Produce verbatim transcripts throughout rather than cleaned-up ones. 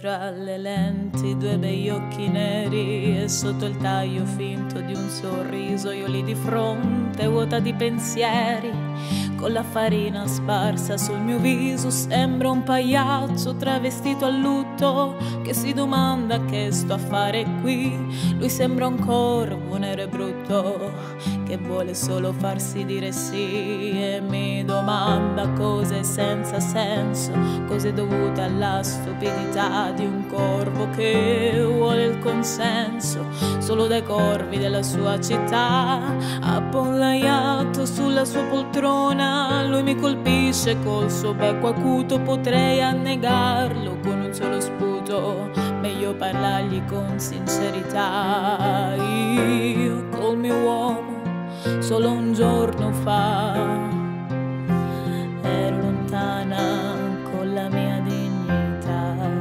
tra le lenti due begli occhi neri e sotto il taglio finto di un sorriso io lì di fronte vuota di pensieri, con la farina sparsa sul mio viso sembra un pagliaccio travestito a lutto che si domanda che sto a fare qui. Lui sembra un corvo nero e brutto che vuole solo farsi dire sì e mi domanda cose senza senso, cose dovute alla stupidità di un corvo che vuole il consenso solo dai corvi della sua città. Appollaiato sulla sua poltrona lui mi colpisce col suo becco acuto, potrei annegarlo con un solo sputo, meglio parlargli con sincerità. Io col mio uomo solo un giorno fa ero lontana con la mia dignità.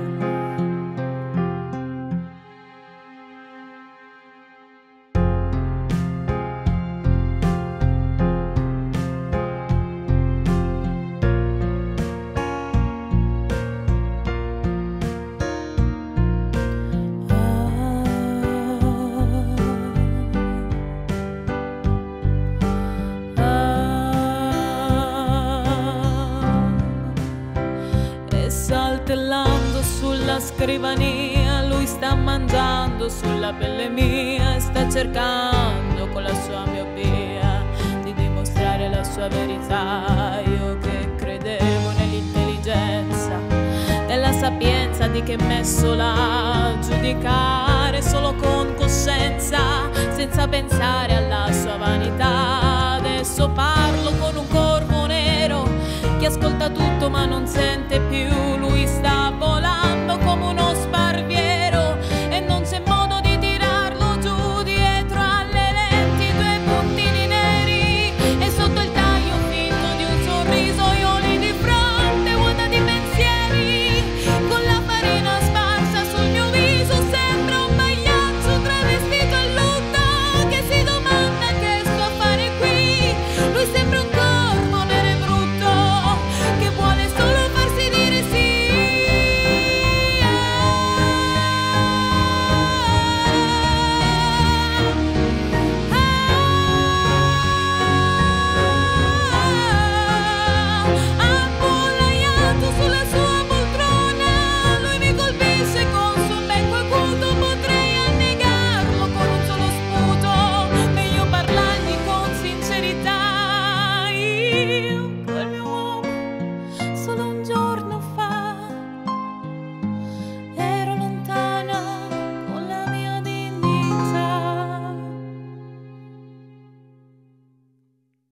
Saltellando sulla scrivania lui sta mangiando sulla pelle mia e sta cercando con la sua miopia di dimostrare la sua verità. Io che credevo nell'intelligenza, nella sapienza di che messo là a giudicare solo con coscienza senza pensare alla